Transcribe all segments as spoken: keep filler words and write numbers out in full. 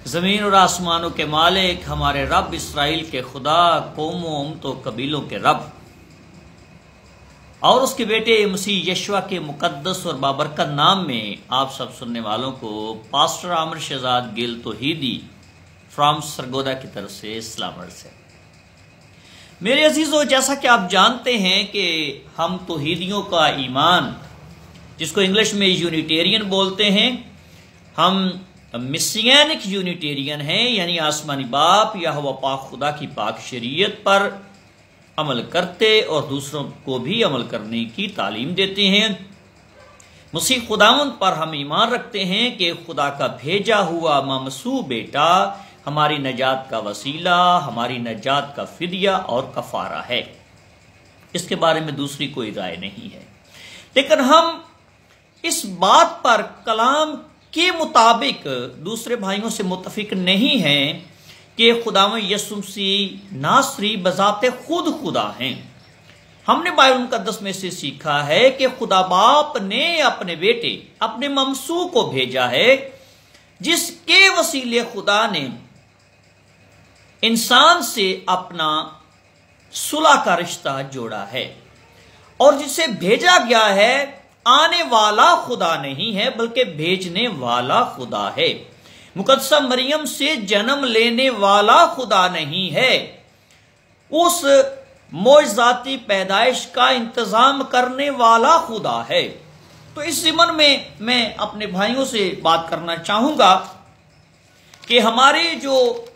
زمین اور آسمانوں کے مالک ہمارے رب، اسرائیل کے خدا، قوموں امتوں قبیلوں کے رب، اور اس کے بیٹے مسیح یشوع کے مقدس اور بابرکت نام میں آپ سب سننے والوں کو پاسٹر عامر شہزاد گل توحیدی فرام سرگودا کی طرف سے اسلام عرض ہے۔ میرے عزیزو، جیسا کہ آپ جانتے ہیں کہ ہم توحیدیوں کا ایمان، جس کو انگلش میں یونیٹیرین بولتے ہیں، ہم مسیانک یونیٹیرین ہیں، یعنی آسمانی باپ یہوہ پاک خدا کی پاک شریعت پر عمل کرتے اور دوسروں کو بھی عمل کرنے کی تعلیم دیتے ہیں۔ مسیح خداوند پر ہم ایمان رکھتے ہیں کہ خدا کا بھیجا ہوا ممسوح بیٹا ہماری نجات کا وسیلہ، ہماری نجات کا فدیہ اور کفارہ ہے۔ اس کے بارے میں دوسری کوئی رائے نہیں ہے، لیکن ہم اس بات پر کلام کے مطابق دوسرے بھائیوں سے متفق نہیں ہیں کہ خداوند یسوع مسیح ناصری بذات خود خدا ہیں۔ ہم نے بائبل مقدس میں سے سیکھا ہے کہ خدا باپ نے اپنے بیٹے، اپنے ممسوح کو بھیجا ہے، جس کے وسیلے خدا نے انسان سے اپنا صلح کا رشتہ جوڑا ہے، اور جسے بھیجا گیا ہے آنے والا خدا نہیں ہے بلکہ بھیجنے والا خدا ہے۔ مقدسہ مریم سے جنم لینے والا خدا نہیں ہے، اس معجزاتی پیدائش کا انتظام کرنے والا خدا ہے۔ تو اس ضمن میں میں اپنے بھائیوں سے بات کرنا چاہوں گا کہ ہمارے جو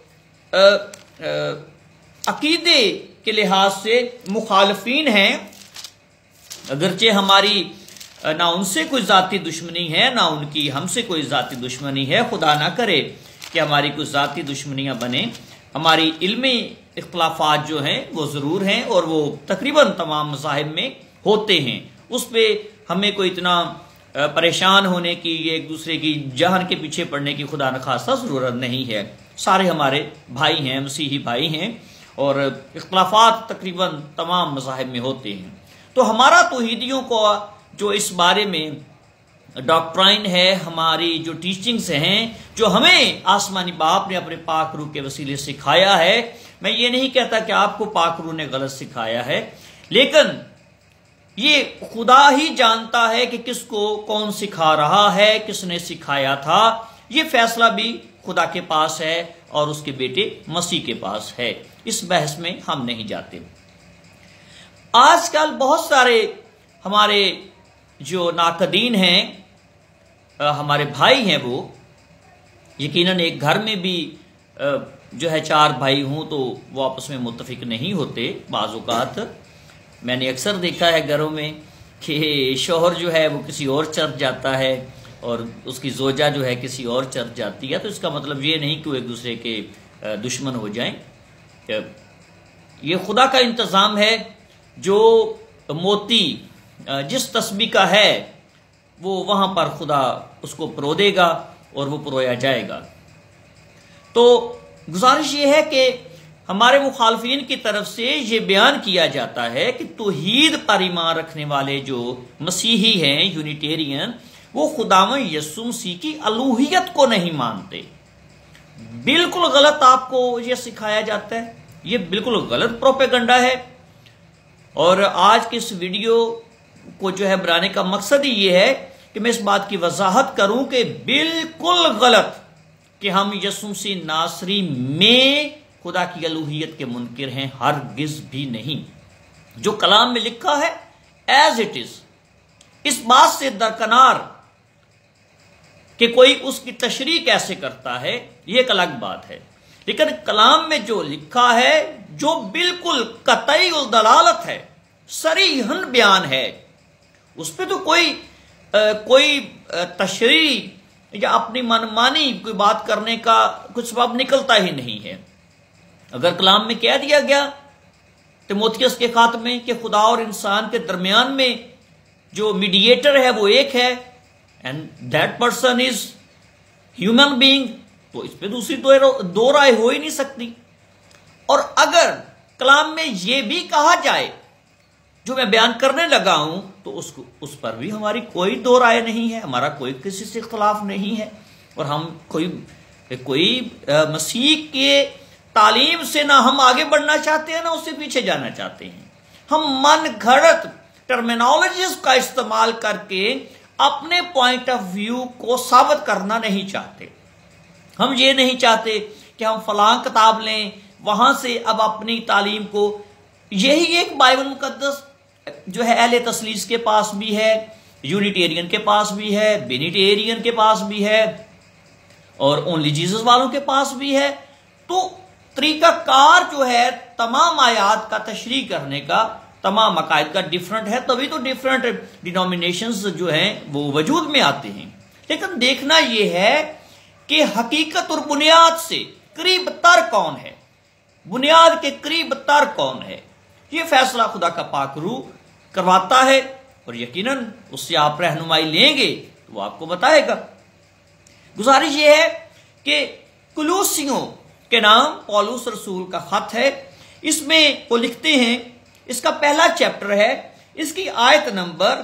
عقیدے کے لحاظ سے مخالفین ہیں، اگرچہ ہماری نہ ان سے کوئی ذاتی دشمنی ہے، نہ ان کی ہم سے کوئی ذاتی دشمنی ہے، خدا نہ کرے کہ ہماری کوئی ذاتی دشمنیاں بنیں، ہماری علمی اختلافات جو ہیں وہ ضرور ہیں، اور وہ تقریباً تمام مذاہب میں ہوتے ہیں، اس پہ ہمیں کوئی اتنا پریشان ہونے کی، ایک دوسرے کی جہن کے پیچھے پڑنے کی خدا نخواستہ ضرورت نہیں ہے۔ سارے ہمارے بھائی ہیں، مسیحی بھائی ہیں، اور اختلافات تقریباً تمام مذاہب میں ہوتے ہیں۔ تو ہمارا توحیدیوں کو جو اس بارے میں ڈاکٹرائن ہے، ہماری جو ٹیچنگز ہیں، جو ہمیں آسمانی باپ نے اپنے پاک روح کے وسیلے سکھایا ہے، میں یہ نہیں کہتا کہ آپ کو پاک روح نے غلط سکھایا ہے، لیکن یہ خدا ہی جانتا ہے کہ کس کو کون سکھا رہا ہے، کس نے سکھایا تھا۔ یہ فیصلہ بھی خدا کے پاس ہے اور اس کے بیٹے مسیح کے پاس ہے، اس بحث میں ہم نہیں جاتے۔ آج کل بہت سارے ہمارے جو ناقدین ہیں، ہمارے بھائی ہیں، وہ یقیناً ایک گھر میں بھی جو ہے چار بھائی ہوں تو وہ آپس میں متفق نہیں ہوتے۔ بعض اوقات میں نے اکثر دیکھا ہے گھروں میں کہ شوہر جو ہے وہ کسی اور چرچ جاتا ہے اور اس کی زوجہ جو ہے کسی اور چرچ جاتی ہے، تو اس کا مطلب یہ نہیں کہ وہ ایک دوسرے کے دشمن ہو جائیں۔ یہ خدا کا انتظام ہے، جو موتی جس تسبیح کا ہے وہ وہاں پر خدا اس کو پرو دے گا اور وہ پرویا جائے گا۔ تو گزارش یہ ہے کہ ہمارے مخالفین کی طرف سے یہ بیان کیا جاتا ہے کہ توحید پر ایمان رکھنے والے جو مسیحی ہیں، یونیٹیرین، وہ خداوند یسوع مسیح کی الوہیت کو نہیں مانتے۔ بالکل غلط آپ کو یہ سکھایا جاتا ہے، یہ بالکل غلط پروپیگنڈا ہے، اور آج کی اس ویڈیو کو جو ہے بنانے کا مقصد ہی یہ ہے کہ میں اس بات کی وضاحت کروں کہ بالکل غلط کہ ہم یسوع مسیح ناصری میں خدا کی الوہیت کے منکر ہیں، ہرگز بھی نہیں۔ جو کلام میں لکھا ہے ایز اٹ از، اس بات سے درکنار کہ کوئی اس کی تشریح کیسے کرتا ہے یہ ایک الگ بات ہے، لیکن کلام میں جو لکھا ہے، جو بالکل قطعی الدلالت ہے، صریحاً بیان ہے، اس پہ تو کوئی کوئی تشریح یا اپنی منمانی کوئی بات کرنے کا کچھ سبب نکلتا ہی نہیں ہے۔ اگر کلام میں کہہ دیا گیا تیموتھیوس کے خط میں کہ خدا اور انسان کے درمیان میں جو میڈیٹر ہے وہ ایک ہے، and that person is human being, تو اس پہ دوسری دو رائے ہو ہی نہیں سکتی۔ اور اگر کلام میں یہ بھی کہا جائے جو میں بیان کرنے لگا ہوں تو اس کو اس پر بھی ہماری کوئی دو رائے نہیں ہے، ہمارا کوئی کسی سے اختلاف نہیں ہے، اور ہم کوئی کہ کوئی مسیح کے تعلیم سے نہ ہم آگے بڑھنا چاہتے ہیں نہ اس سے پیچھے جانا چاہتے ہیں. ہم من گھڑت ٹرمینالوجیز کا استعمال کر کے اپنے پوائنٹ آف ویو کو ثابت کرنا نہیں چاہتے. ہم یہ نہیں چاہتے کہ ہم فلاں کتاب لیں وہاں سے اب اپنی تعلیم کو، یہی ایک بائبل مقدس جو ہے اہل تثلیث کے پاس بھی ہے، یونیٹیرین کے پاس بھی ہے، بینیٹیرین کے پاس بھی ہے اور اونلی جیزس والوں کے پاس بھی ہے. تو طریقہ کار جو ہے تمام آیات کا تشریح کرنے کا، تمام عقائد کا ڈیفرنٹ ہے، تبھی تو ڈیفرنٹ ڈینومینیشنز جو ہیں وہ وجود میں آتے ہیں. لیکن دیکھنا یہ ہے کہ حقیقت اور بنیاد سے قریب تر کون ہے، بنیاد کے قریب تر کون ہے، یہ فیصلہ خدا کا پاک روح کرواتا ہے اور یقیناً اس سے آپ رہنمائی لیں گے تو وہ آپ کو بتائے گا. گزارش یہ ہے کہ کلوسیوں کے نام پولس رسول کا خط ہے، اس میں وہ لکھتے ہیں، اس کا پہلا چیپٹر ہے، اس کی آیت نمبر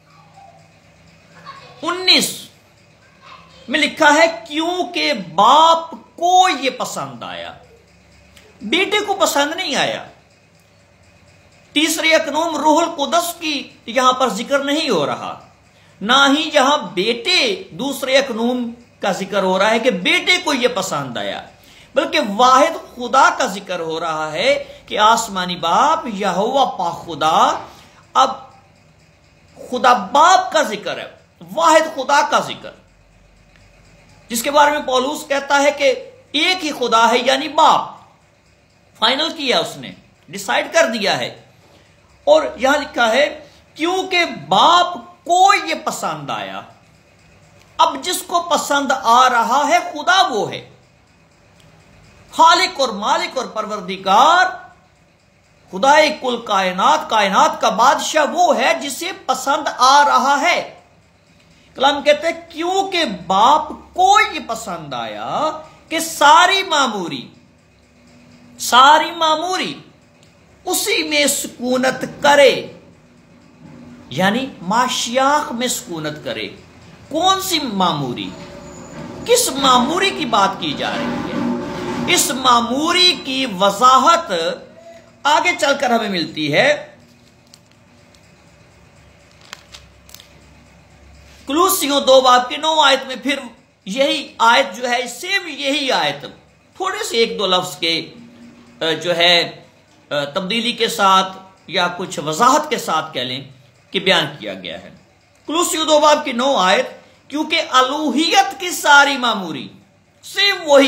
انیس میں لکھا ہے کیونکہ باپ کو یہ پسند آیا. بیٹے کو پسند نہیں آیا. تیسرے اکنوم روح القدس کی یہاں پر ذکر نہیں ہو رہا، نہ ہی جہاں بیٹے دوسرے اکنوم کا ذکر ہو رہا ہے کہ بیٹے کو یہ پسند آیا، بلکہ واحد خدا کا ذکر ہو رہا ہے کہ آسمانی باپ یہوہ پاک خدا. اب خدا باپ کا ذکر ہے، واحد خدا کا ذکر، جس کے بارے میں پولس کہتا ہے کہ ایک ہی خدا ہے، یعنی باپ. فائنل کیا اس نے، ڈیسائیڈ کر دیا ہے. اور یہاں لکھا ہے کیونکہ باپ کو یہ پسند آیا. اب جس کو پسند آ رہا ہے خدا وہ ہے، خالق اور مالک اور پروردگار، خدائے کل کائنات، کائنات کا بادشاہ وہ ہے جسے پسند آ رہا ہے. کلام کہتے ہیں کیونکہ باپ کو یہ پسند آیا کہ ساری معموری ساری معموری اسی میں سکونت کرے، یعنی ماشیاخ میں سکونت کرے. کون سی معموری؟ کس معموری کی بات کی جا رہی ہے؟ اس معموری کی وضاحت آگے چل کر ہمیں ملتی ہے. کلوسیوں دو باب کی نو آیت میں پھر یہی آیت جو ہے، سیم یہی آیت تھوڑے سے ایک دو لفظ کے جو ہے تبدیلی کے ساتھ یا کچھ وضاحت کے ساتھ کہہ لیں کہ بیان کیا گیا ہے. کلوسیوں دو باب کی نو آیت کیونکہ الوہیت کی ساری معموری، سیم وہی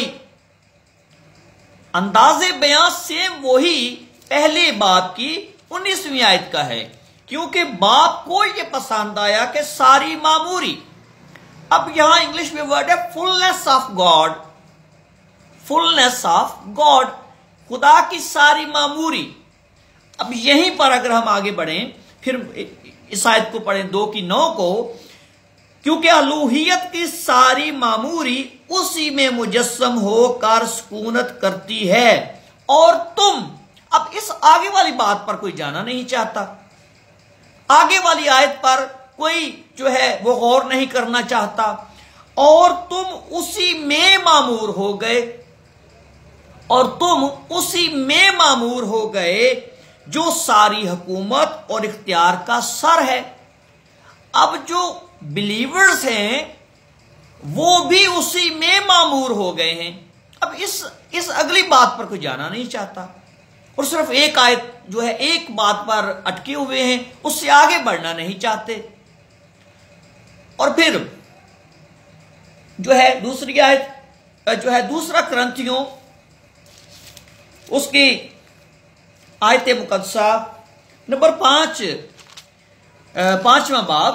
انداز بیان، سیم وہی پہلے باب کی انیسویں آیت کا ہے کیونکہ باپ کو یہ پسند آیا کہ ساری معموری. اب یہاں انگلش میں ورڈ ہے fullness of God, fullness of God, خدا کی ساری معموری. اب یہیں پر اگر ہم آگے بڑھیں، پھر اس آیت کو پڑھیں دو کی نو کو، کیونکہ الوہیت کی ساری معموری اسی میں مجسم ہو کر سکونت کرتی ہے اور تم. اب اس آگے والی بات پر کوئی جانا نہیں چاہتا، آگے والی آیت پر کوئی جو ہے وہ غور نہیں کرنا چاہتا. اور تم اسی میں معمور ہو گئے، اور تم اسی میں معمور ہو گئے جو ساری حکومت اور اختیار کا سر ہے. اب جو بلیورز ہیں وہ بھی اسی میں معمور ہو گئے ہیں. اب اس اس اگلی بات پر کوئی جانا نہیں چاہتا اور صرف ایک آیت جو ہے ایک بات پر اٹکے ہوئے ہیں، اس سے آگے بڑھنا نہیں چاہتے. اور پھر جو ہے دوسری آیت جو ہے دوسرا کرنتھیوں اس کی آیت مقدسہ نمبر پانچ پانچواں باب،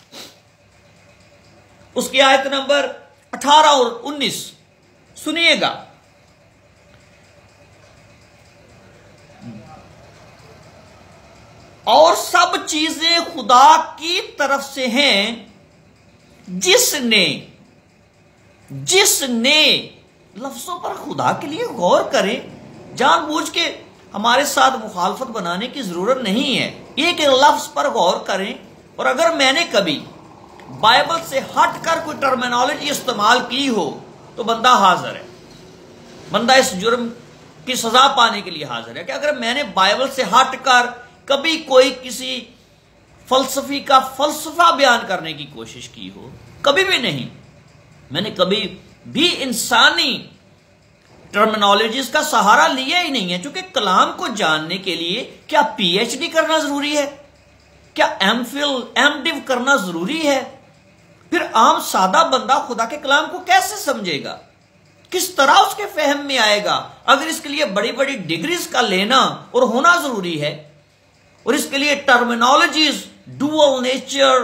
اس کی آیت نمبر اٹھارہ اور انیس سنیے گا. اور سب چیزیں خدا کی طرف سے ہیں جس نے جس نے لفظوں پر خدا کے لیے غور کریں. جان بوجھ کے ہمارے ساتھ مخالفت بنانے کی ضرورت نہیں ہے. ایک لفظ پر غور کریں، اور اگر میں نے کبھی بائبل سے ہٹ کر کوئی ٹرمینالوجی استعمال کی ہو تو بندہ حاضر ہے، بندہ اس جرم کی سزا پانے کے لیے حاضر ہے کہ اگر میں نے بائبل سے ہٹ کر کبھی کوئی کسی فلسفی کا فلسفہ بیان کرنے کی کوشش کی ہو، کبھی بھی نہیں، میں نے کبھی بھی انسانی ٹرمینالوجیز کا سہارا لیا ہی نہیں ہے، چونکہ کلام کو جاننے کے لیے کیا پی ایچ ڈی کرنا ضروری ہے؟ کیا ایم فل ایم ڈیو کرنا ضروری ہے؟ پھر عام سادہ بندہ خدا کے کلام کو کیسے سمجھے گا؟ کس طرح اس کے فہم میں آئے گا اگر اس کے لیے بڑی بڑی ڈگریز کا لینا اور ہونا ضروری ہے، اور اس کے لیے ٹرمینالوجیز، ڈوئل نیچر،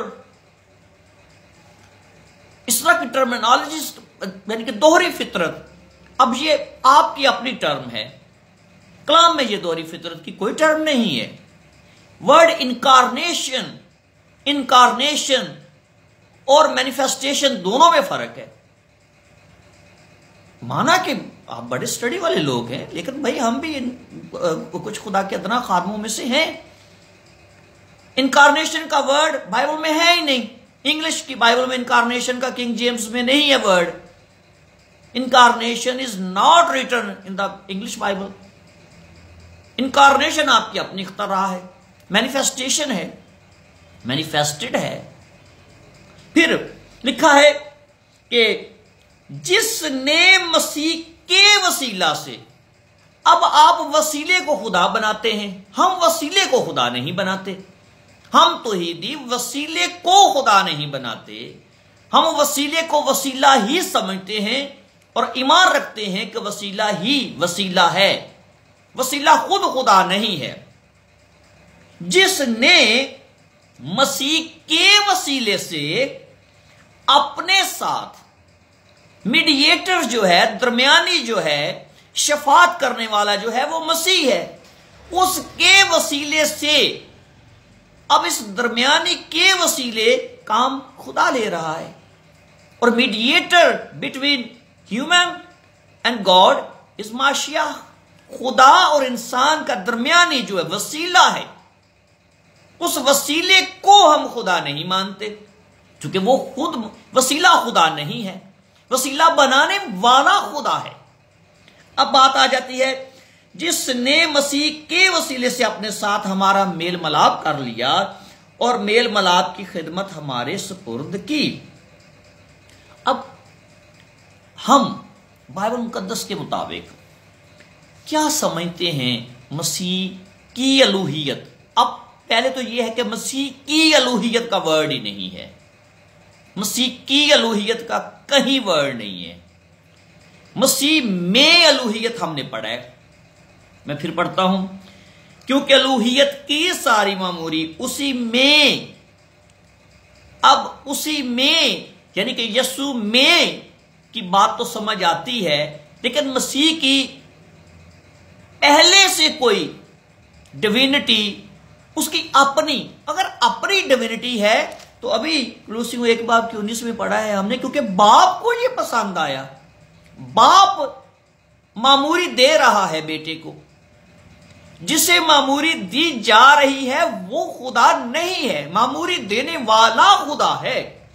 اس طرح کی ٹرمینالوجیز، یعنی کہ دوہری فطرت. اب یہ آپ کی اپنی ٹرم ہے، کلام میں یہ دوہری فطرت کی کوئی ٹرم نہیں ہے. ورڈ انکارنیشن، انکارنیشن اور مینیفیسٹیشن دونوں میں فرق ہے. مانا کہ آپ بڑے اسٹڈی والے لوگ ہیں، لیکن بھائی ہم بھی کچھ خدا کے ادنا خادموں میں سے ہیں. انکارنیشن کا ورڈ بائبل میں ہے ہی نہیں. انگلش کی بائبل میں انکارنیشن کا کنگ جیمز میں نہیں ہے word. Incarnation is not written in the English Bible. Incarnation آپ کی اپنی اختراع ہے، مینیفیسٹیشن ہے، مینیفیسٹڈ ہے. پھر لکھا ہے کہ جس نے مسیح کے وسیلہ سے، اب آپ وسیلے کو خدا بناتے ہیں، ہم وسیلے کو خدا نہیں بناتے. ہم توحیدی وسیلے کو خدا نہیں بناتے، ہم وسیلے کو وسیلہ ہی سمجھتے ہیں اور ایمان رکھتے ہیں کہ وسیلہ ہی وسیلہ ہے، وسیلہ خود خدا نہیں ہے. جس نے مسیح کے وسیلے سے اپنے ساتھ میڈییٹر جو ہے، درمیانی جو ہے، شفاعت کرنے والا جو ہے وہ مسیح ہے، اس کے وسیلے سے، اب اس درمیانی کے وسیلے کام خدا لے رہا ہے. اور mediator between human and God is Messiah. خدا اور انسان کا درمیانی جو ہے وسیلہ ہے، اس وسیلے کو ہم خدا نہیں مانتے، چونکہ وہ خود وسیلہ خدا نہیں ہے، وسیلہ بنانے والا خدا ہے. اب بات آ جاتی ہے جس نے مسیح کے وسیلے سے اپنے ساتھ ہمارا میل ملاپ کر لیا اور میل ملاپ کی خدمت ہمارے سپرد کی. اب ہم بائبل مقدس کے مطابق کیا سمجھتے ہیں مسیح کی الوہیت؟ اب پہلے تو یہ ہے کہ مسیح کی الوہیت کا ورڈ ہی نہیں ہے، مسیح کی الوہیت کا کہیں ورڈ نہیں ہے. مسیح میں الوہیت ہم نے پڑھا ہے، میں پھر پڑھتا ہوں. کیونکہ الوہیت کی ساری معموری اسی میں، اب اسی میں یعنی کہ یسوع میں کی بات تو سمجھ آتی ہے، لیکن مسیح کی پہلے سے کوئی ڈیوینٹی، اس کی اپنی، اگر اپنی ڈیوینٹی ہے تو ابھی کلوسیوں ایک باب کی انیس میں پڑھا ہے ہم نے، کیونکہ باپ کو یہ پسند آیا. باپ معموری دے رہا ہے بیٹے کو، جسے معموری دی جا رہی ہے وہ خدا نہیں ہے، معموری دینے والا خدا ہے.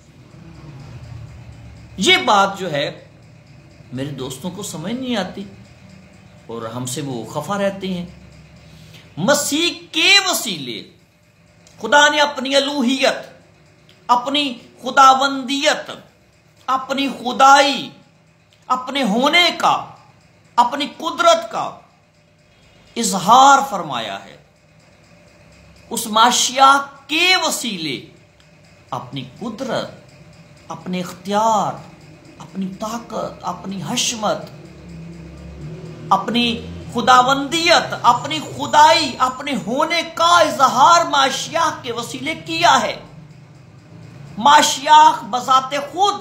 یہ بات جو ہے میرے دوستوں کو سمجھ نہیں آتی اور ہم سے وہ خفا رہتے ہیں. مسیح کے وسیلے خدا نے اپنی الوہیت، اپنی خداوندیت، اپنی خدائی، اپنے ہونے کا، اپنی قدرت کا اظہار فرمایا ہے. اس ماشیہ کے وسیلے اپنی قدرت، اپنے اختیار، اپنی طاقت، اپنی حشمت، اپنی خداوندیت، اپنی خدائی، اپنے ہونے کا اظہار ماشیہ کے وسیلے کیا ہے. ماشیہ بذات خود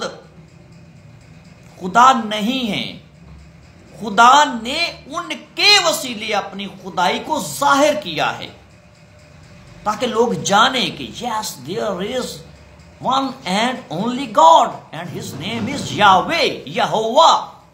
خدا نہیں ہیں، خدا نے ان کے وسیلے اپنی خدائی کو ظاہر کیا ہے تاکہ لوگ جانیں کہ yes there is one and only God and his name is Yahweh, Jehovah.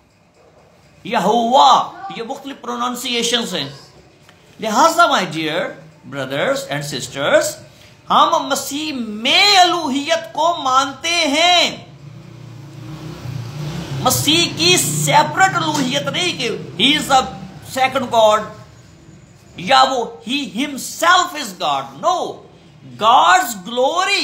Jehovah یہ مختلف پروننسیشنز ہیں. لہذا my dear brothers and sisters, ہم مسیح میں الوہیت کو مانتے ہیں. مسیح کی سیپریٹ الوہیت نہیں کہ ہی از a second God یا وہ he himself is God. No, God's glory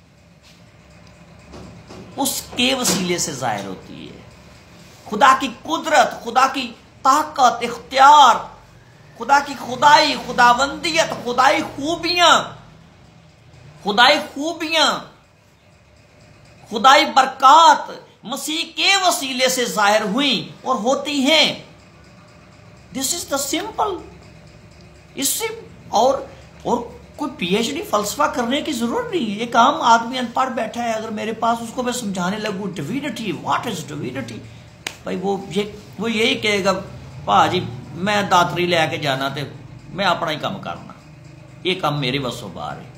اس کے وسیلے سے ظاہر ہوتی ہے. خدا کی قدرت، خدا کی طاقت، اختیار، خدا کی خدائی، خداوندیت، خدائی خوبیاں خدائی خوبیاں خدائی برکات مسیح کے وسیلے سے ظاہر ہوئیں اور ہوتی ہیں. دس از دا سمپل. اس سے اور اور کوئی پی ایچ ڈی فلسفہ کرنے کی ضرورت نہیں. ایک عام آدمی ان پڑھ بیٹھا ہے، اگر میرے پاس اس کو میں سمجھانے لگوں ڈیوینٹی، واٹ از ڈیوینٹی، بھائی وہ یہ وہ یہی کہے گا پا جی میں داتری لے کے جانا تے میں اپنا ہی کام کرنا، یہ کام میرے بس و باہر ہے.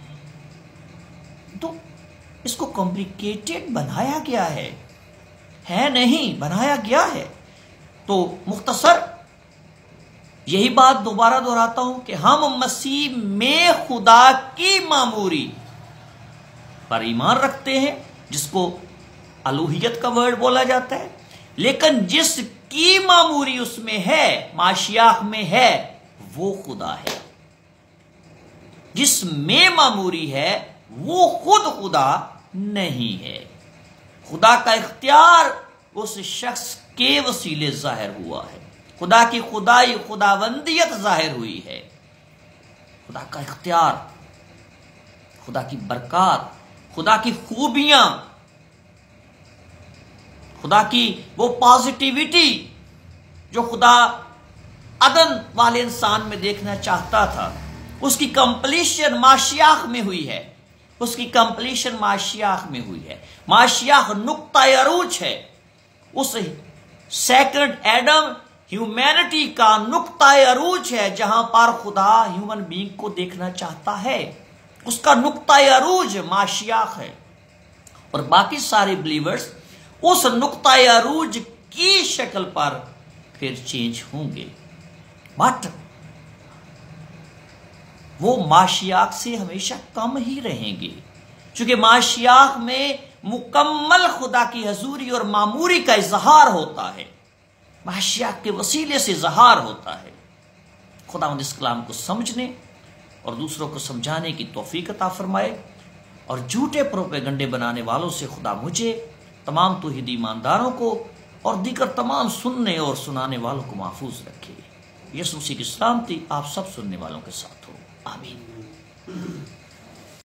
تو اس کو کمپلیکیٹڈ بنایا گیا ہے ہے نہیں بنایا گیا ہے. تو مختصر یہی بات دوبارہ دہراتا ہوں کہ ہم مسیح میں خدا کی معموری پر ایمان رکھتے ہیں، جس کو الوہیت کا ورڈ بولا جاتا ہے، لیکن جس کی معموری اس میں ہے، ماشیاہ میں ہے، وہ خدا ہے. جس میں معموری ہے وہ خود خدا نہیں ہے. خدا کا اختیار اس شخص کے وسیلے ظاہر ہوا ہے. خدا کی خدائی، خداوندیت ظاہر ہوئی ہے. خدا کا اختیار، خدا کی برکات، خدا کی خوبیاں، خدا کی وہ پازیٹیوٹی جو خدا عدن والے انسان میں دیکھنا چاہتا تھا، اس کی کمپلیشن ماشیاہ میں ہوئی ہے. اس کی کمپلیشن ماشیاہ میں ہوئی ہے. ماشیاہ نقطہ عروج ہے. اس سیکنڈ ایڈم ہیومینٹی کا نقطہ عروج ہے، جہاں پر خدا ہیومن بینگ کو دیکھنا چاہتا ہے. اس کا نقطہ عروج ماشیاہ ہے، اور باقی سارے بلیورز اس نقطہ عروج کی شکل پر پھر چینج ہوں گے، بٹ وہ ماشیاہ سے ہمیشہ کم ہی رہیں گے، چونکہ ماشیاہ میں مکمل خدا کی حضوری اور معموری کا اظہار ہوتا ہے. ماشیاہ کے وسیلے سے اظہار ہوتا ہے. خداوند اس کلام کو سمجھنے اور دوسروں کو سمجھانے کی توفیق عطا فرمائے، اور جھوٹے پروپیگنڈے بنانے والوں سے خدا مجھے، تمام توحید ایمانداروں کو اور دیگر تمام سننے اور سنانے والوں کو محفوظ رکھے. یسوع مسیح کی سلامتی آپ سب سننے والوں کے ساتھ ہو. آمین.